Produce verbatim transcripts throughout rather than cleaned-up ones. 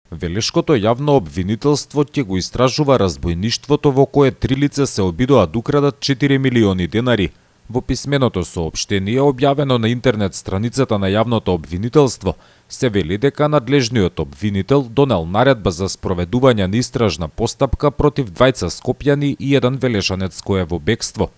Велешкото јавно обвинителство ќе го истражува разбојништвото во кое три лица се обидоа да украдат четири милиони денари. Во писменото соопштение објавено на интернет страницата на јавното обвинителство се вели дека надлежниот обвинител донел наредба за спроведување на истражна постапка против двајца скопјани и еден велешанец кој е во бегство.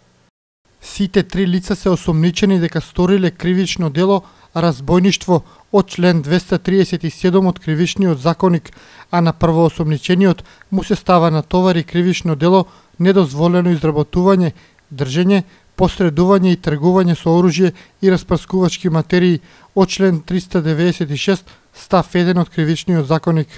Сите три лица се осомничени дека сториле кривично дело разбојништво од член двеста триесет и седум од кривичниот законник, а на првоосомничениот му се става на товари кривично дело недозволено изработување, држење, посредување и тргување со оружје и распрскувачки материи од член триста деветдесет и шест став еден од кривичниот законник.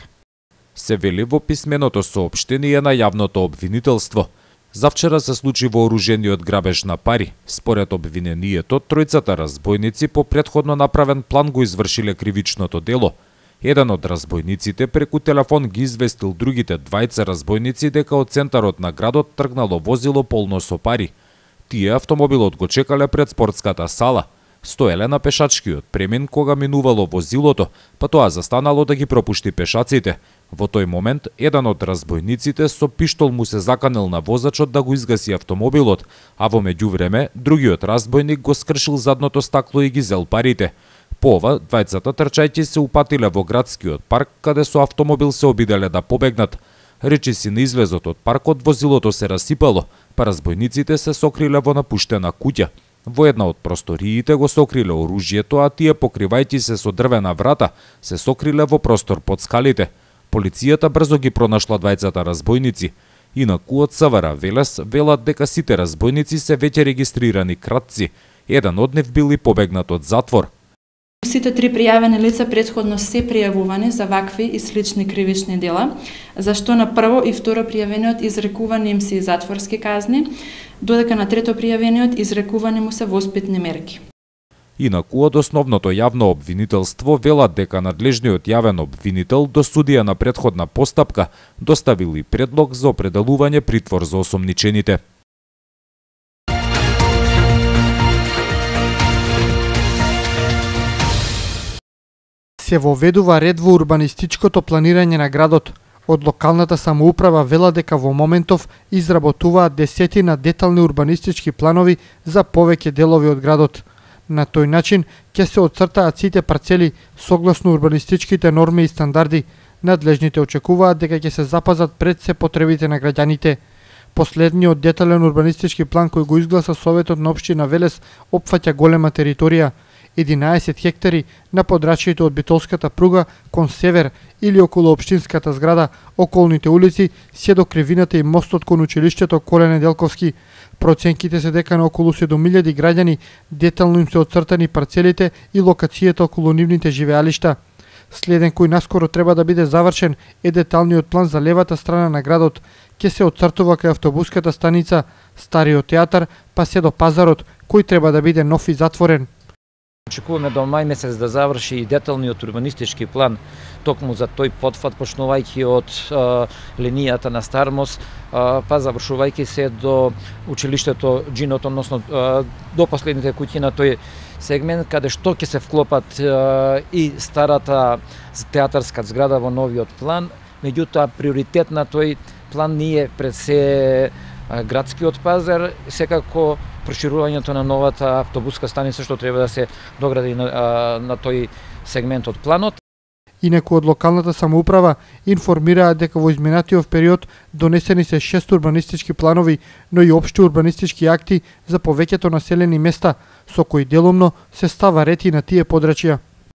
Се вели во писменото соопштение на јавното обвинителство. Завчера се случи вооружениот грабеж на пари. Според обвинението, тројцата разбойници по претходно направен план го извршиле кривичното дело. Еден од разбойниците преку телефон ги известил другите двајца разбойници дека од центарот на градот тргнало возило полно со пари. Тие автомобилот го чекале пред спортската сала. Стоеле на пешачкиот премин кога минувало возилото, па тоа застанало да ги пропушти пешаците. Во тој момент, еден од разбойниците со пиштол му се заканил на возачот да го изгаси автомобилот, а во меѓувреме, другиот разбойник го скршил задното стакло и ги зел парите. По ова, двајцата трчајќи се упатиле во градскиот парк, каде со автомобил се обиделе да побегнат. Речиси на излезот од паркот возилото се расипало, па разбойниците се сокриле во напуштена куќа. Во една од просториите го сокриле оружјето, а тие покривајќи се со дрвена врата, се сокриле во простор под скалите. Полицијата брзо ги пронашла двајцата разбойници. Инаку од СВР Велес велат дека сите разбойници се веќе регистрирани кратци. Еден од нив бил и побегнат од затвор. Сите три пријавени лица претходно се пријавувани за вакви и слични кривични дела, за што на прво и второ пријавениот изрекувани им се и затворски казни, додека на трето пријавениот изрекувани му се воспитни мерки. Инаку од основното јавно обвинителство велат дека надлежниот јавен обвинител до судија на претходна постапка доставил и предлог за определување притвор за осомничените. Се воведува ред во урбанистичкото планирање на градот. Од локалната самоуправа вела дека во моментов изработуваат десетина детални урбанистички планови за повеќе делови од градот. На тој начин ќе се отцртаат сите парцели согласно урбанистичките норми и стандарди. Надлежните очекуваат дека ќе се запазат пред се потребите на граѓаните. Последниот детален урбанистички план кој го изгласа Советот на општина Велес опфаќа голема територија, единаесет хектари на подрачјето од битолската пруга кон север или околу општинската зграда, околните улици, се до кривината и мостот кон училиштето Коле Неделковски. Проценките се дека на околу седум илјади граѓани детално им се отцртани парцелите и локацијата околу нивните живеалишта. Следен кој наскоро треба да биде завршен е деталниот план за левата страна на градот. Ке се отцртува кај автобуската станица, стариот театар, па се до пазарот, кој треба да биде нов и затворен. Очекуваме до мај месец да заврши и деталниот урбанистички план токму за тој потфат, почнувајќи од а, линијата на Стармос, а, па завршувајќи се до училиштето Джинот, односно а, до последните куќи на тој сегмент, каде што ќе се вклопат а, и старата театарска зграда во новиот план. Меѓутоа, приоритет на тој план ние пред се а, градскиот пазар, секако проширувањето на новата автобуска станица што треба да се догради на, а, на тој сегмент од планот. Инаку од локалната самоуправа информираат дека во изминатиот период донесени се шест урбанистички планови, но и општи урбанистички акти за повеќето населени места, со кои делумно се става ред и на тие подрачја.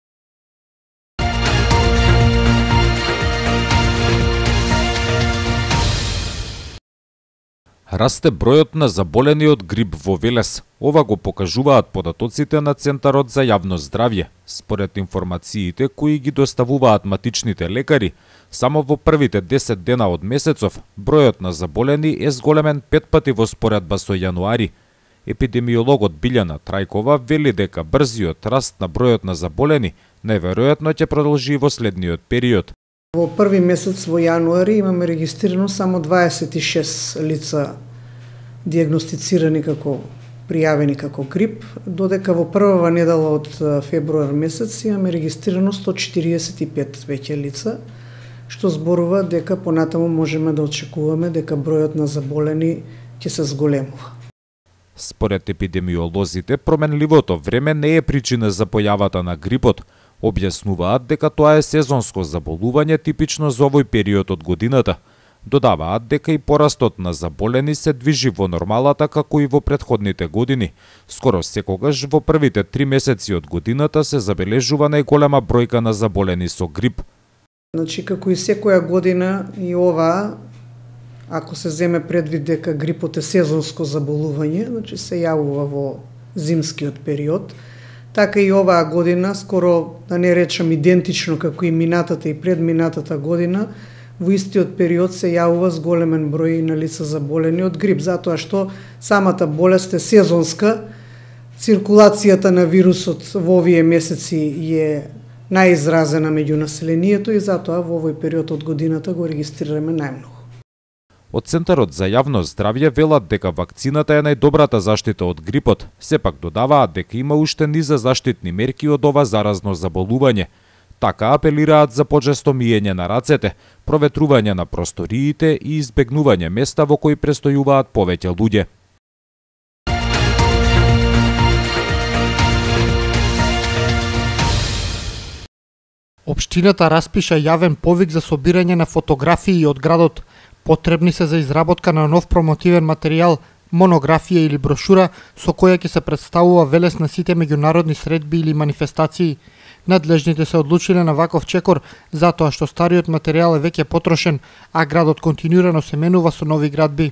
Расте бројот на заболени од грип во Велес. Ова го покажуваат податоците на Центарот за јавно здравје. Според информациите кои ги доставуваат матичните лекари, само во првите десет дена од месецов, бројот на заболени е зголемен пет пати во споредба со јануари. Епидемиологот Билјана Трајкова вели дека брзиот раст на бројот на заболени најверојатно ќе продолжи во следниот период. Во први месец во јануари имаме регистрирано само дваесет и шест лица диагностицирани како пријавени како грип, додека во првава недела од февруар месец имаме регистрирано сто четириесет и пет веќе лица, што зборува дека понатаму можеме да очекуваме дека бројот на заболени ќе се зголемува. Според епидемиолозите, променливото време не е причина за појавата на грипот. Објаснуваат дека тоа е сезонско заболување типично за овој период од годината. Додаваат дека и порастот на заболени се движи во нормалата како и во претходните години. Скоро секогаш во првите три месеци од годината се забележува најголема бројка на заболени со грип. Значи, како и секоја година и ова, ако се земе предвид дека грипот е сезонско заболување, значи се јавува во зимскиот период, така и оваа година, скоро да не речам идентично како и минатата и предминатата година, во истиот период се јавува зголемен број на лица заболени од грип, затоа што самата болест е сезонска, циркулацијата на вирусот во овие месеци е најизразена меѓу населението и затоа во овој период од годината го регистрираме најмногу. Од Центарот за јавно здравје велат дека вакцината е најдобрата заштита од грипот, сепак додаваат дека има уште низа заштитни мерки од ова заразно заболување. Така апелираат за почесто миење на рацете, проветрување на просториите и избегнување места во кои престојуваат повеќе луѓе. Општината распиша јавен повик за собирање на фотографии од градот. Потребни се за изработка на нов промотивен материјал, монографија или брошура со која ќе се представува Велес на сите меѓународни средби или манифестации. Надлежните се одлучиле на ваков чекор затоа што стариот материјал е веќе потрошен, а градот континуирано се менува со нови градби.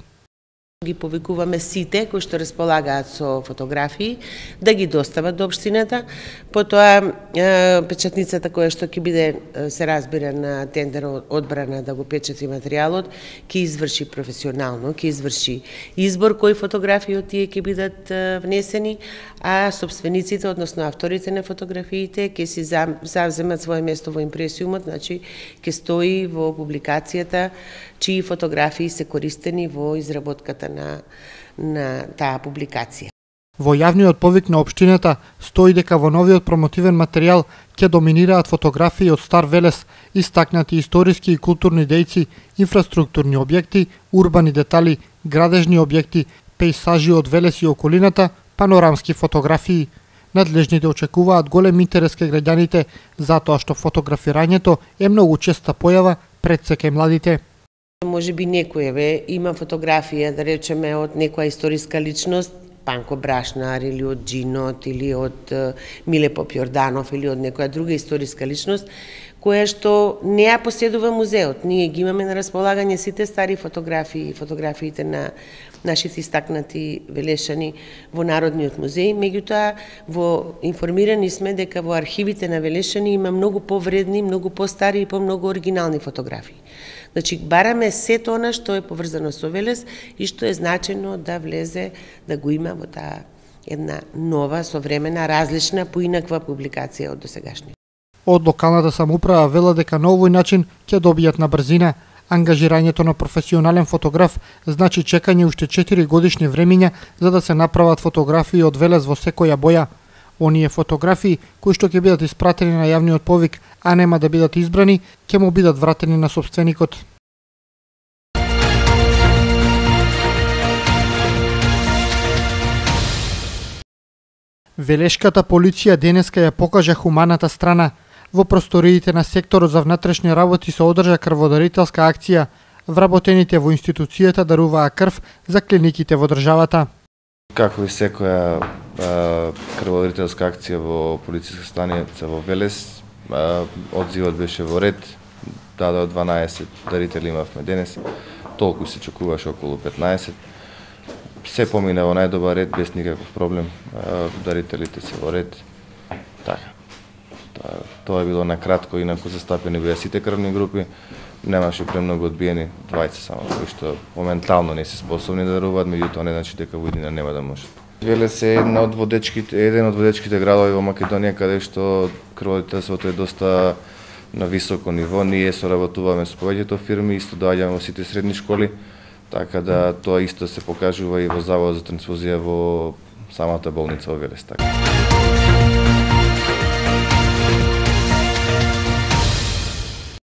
Ги повикуваме сите кои што располагаат со фотографии да ги достават до општината. Потоа печатницата која што ќе биде се разбира на тендер одбрана да го печати материјалот, ќе изврши професионално, ќе изврши избор кои фотографии од тие ќе бидат внесени, а собствениците, односно авторите на фотографиите ќе си завземат свое место во импресиумот, значи ќе стои во публикацијата чии фотографии се користени во изработката на, на таа публикација. Во јавниот повик на општината стои дека во новиот промотивен материјал ќе доминираат фотографии од Стар Велес, истакнати историски и културни дејци, инфраструктурни објекти, урбани детали, градежни објекти, пејсажи од Велес и околината, панорамски фотографии. Надлежните очекуваат голем интерес кај граѓаните, затоа што фотографирањето е многу честа појава пред се кај младите. Може би некоје има фотографија, да речеме, од некоја историска личност, Панко Брашнар или од Джинот или од Миле Попјорданов или од некоја друга историска личност, која што не ја поседува музеот. Ние ги имаме на располагање сите стари фотографии, фотографиите на нашите истакнати велешани во Народниот музеј, меѓутоа во информирани сме дека во архивите на Велешани има многу повредни, многу постари и помногу оригинални фотографии. Значи, бараме сето она што е поврзано со Велес и што е значено да влезе, да го има во таа една нова, современа, различна, поинаква публикација од досегашни. Од локалната самоуправа вела дека на овој начин ќе добијат на брзина. Ангажирањето на професионален фотограф значи чекање уште четири годишни времиња за да се направат фотографии од Велес во секоја боја. Оние фотографии кои што ќе бидат испратени на јавниот повик, а нема да бидат избрани, ќе му бидат вратени на собственикот. Велешката полиција денеска ја покажа хуманата страна. Во просториите на секторот за внатрешни работи се одржа крводарителска акција. Вработените во институцијата даруваа крв за клиниките во државата. Како и секоја крводарителска акција во полициска станица во Велес, а, одзивот беше во ред, дадоа дванаесет дарители имавме денес, толку се чекуваше околу петнаесет. Се помина во најдобар ред, без никаков проблем, а, дарителите се во ред. Така. Тоа е било накратко, инаку застапени беа сите крвни групи, немаше премногу одбиени, двајца само, кои што моментално не се способни да даруваат, меѓутоа не значи дека во иднина нема да може. Велес е една од водечките, еден од водечките градови во Македонија каде што крводарителството е доста на високо ниво. Ние соработуваме со повеќето фирми, исто доаѓаме во сите средни школи, така да тоа исто се покажува и во Заводот за трансфузија во самата болница во Велес. Така.